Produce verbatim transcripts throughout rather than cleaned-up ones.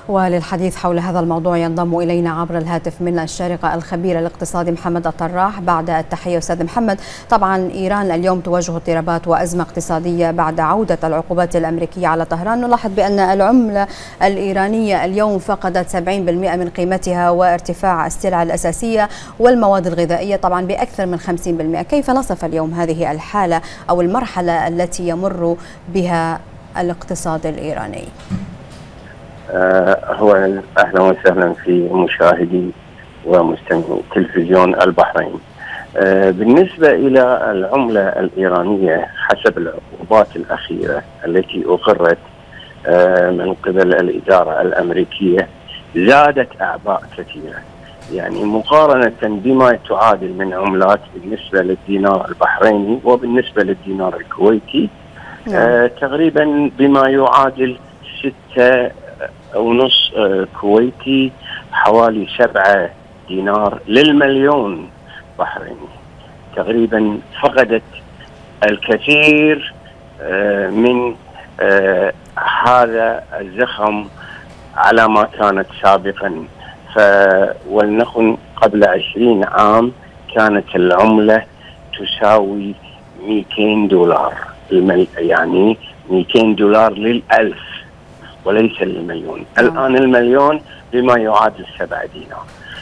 وللحديث حول هذا الموضوع ينضم إلينا عبر الهاتف من الشارقة الخبير الاقتصادي محمد الطراح. بعد التحية أستاذ محمد، طبعا إيران اليوم تواجه اضطرابات وأزمة اقتصادية بعد عودة العقوبات الأمريكية على طهران. نلاحظ بأن العملة الإيرانية اليوم فقدت سبعين بالمئة من قيمتها، وارتفاع السلع الأساسية والمواد الغذائية طبعا بأكثر من خمسين بالمئة. كيف نصف اليوم هذه الحالة أو المرحلة التي يمر بها الاقتصاد الإيراني؟ هو أهلا وسهلا في مشاهدي ومستمعي تلفزيون البحرين. بالنسبة إلى العملة الإيرانية حسب العقوبات الأخيرة التي أقرت من قبل الإدارة الأمريكية زادت أعباء كثيرة، يعني مقارنة بما تعادل من عملات بالنسبة للدينار البحريني وبالنسبة للدينار الكويتي آه تقريبا بما يعادل ستة ونص آه كويتي، حوالي سبعة دينار للمليون بحريني. تقريبا فقدت الكثير آه من آه هذا الزخم على ما كانت سابقا. ولنكن قبل عشرين عام كانت العملة تساوي مئتين دولار، يعني مئتين دولار للألف وليس للمليون. آه. الآن المليون بما يعادل سبعة دينار.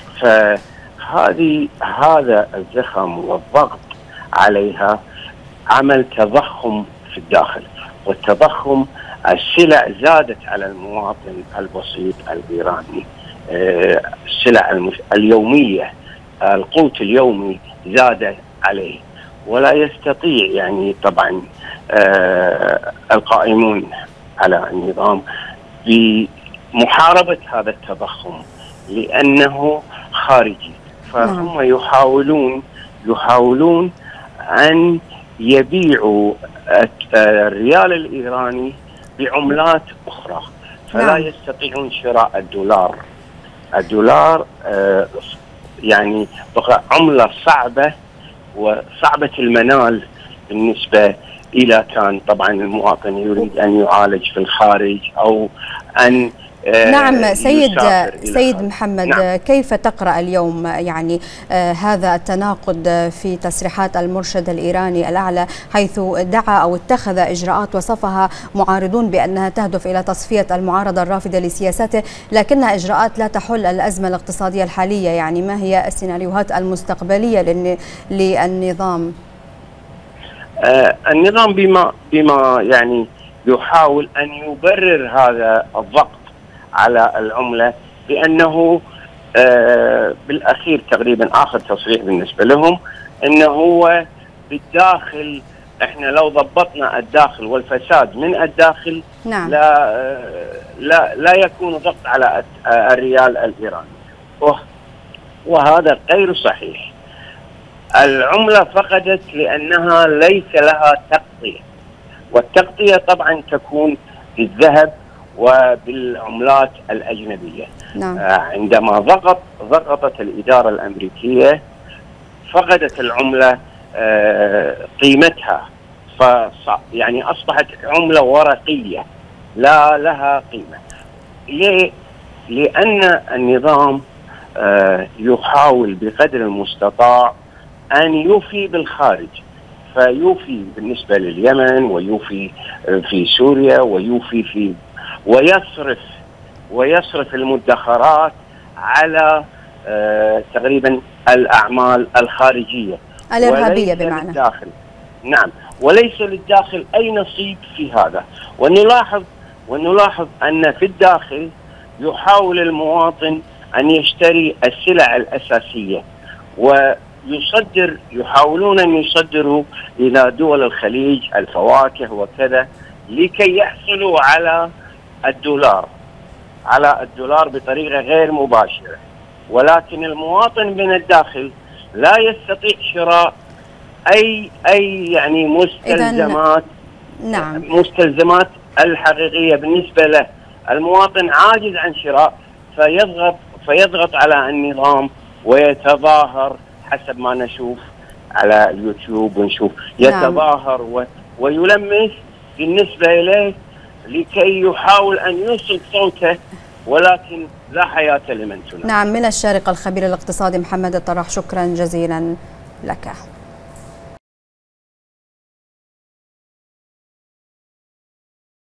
فهذه هذا الزخم والضغط عليها عمل تضخم في الداخل، والتضخم السلع زادت على المواطن البسيط الإيراني. السلع المش... اليومية، القوت اليومي زاد عليه، ولا يستطيع يعني طبعا آه القائمون على النظام بمحاربة هذا التضخم لأنه خارجي. فهم يحاولون يحاولون أن يبيعوا الريال الإيراني بعملات أخرى، فلا يستطيعون شراء الدولار. الدولار آه يعني بقى عملة صعبة وصعبة المنال بالنسبة إلى كان طبعا المواطن يريد أن يعالج في الخارج أو أن آه نعم سيد سيد محمد. نعم. كيف تقرأ اليوم يعني آه هذا التناقض في تصريحات المرشد الإيراني الأعلى، حيث دعا أو اتخذ إجراءات وصفها معارضون بأنها تهدف إلى تصفية المعارضة الرافضة لسياساته، لكنها إجراءات لا تحل الأزمة الاقتصادية الحالية؟ يعني ما هي السيناريوهات المستقبلية للنظام؟ آه النظام بما بما يعني يحاول أن يبرر هذا الضغط على العملة بأنه آه بالأخير تقريبا آخر تصريح بالنسبة لهم أنه هو بالداخل احنا لو ضبطنا الداخل والفساد من الداخل نعم. لا آه لا لا يكون ضغط على الريال الإيراني، وهذا غير صحيح. العملة فقدت لأنها ليس لها تغطية، والتغطية طبعا تكون بالذهب وبالعملات الأجنبية. نعم. آه عندما ضغط ضغطت الإدارة الأمريكية فقدت العملة آه قيمتها، ف يعني أصبحت عملة ورقية لا لها قيمة. ليه؟ لأن النظام آه يحاول بقدر المستطاع أن يوفي بالخارج، فيوفي بالنسبة لليمن ويوفي في سوريا ويوفي في ويصرف ويصرف المدخرات على آه تقريبا الأعمال الخارجية الإرهابية بمعنى للداخل. نعم، وليس للداخل أي نصيب في هذا. ونلاحظ ونلاحظ أن في الداخل يحاول المواطن أن يشتري السلع الأساسية ويصدر، يحاولون أن يصدروا إلى دول الخليج الفواكه وكذا لكي يحصلوا على الدولار على الدولار بطريقة غير مباشرة. ولكن المواطن من الداخل لا يستطيع شراء أي أي يعني مستلزمات نعم. مستلزمات الحقيقية بالنسبة له. المواطن عاجز عن شراء، فيضغط فيضغط على النظام ويتظاهر حسب ما نشوف على اليوتيوب ونشوف يتظاهر نعم. ويلمس بالنسبة إليه لكي يحاول أن يوصل صوته ولكن لا حياة لمن تنام. نعم، من الشارقة الخبير الاقتصادي محمد الطراح، شكرا جزيلا لك.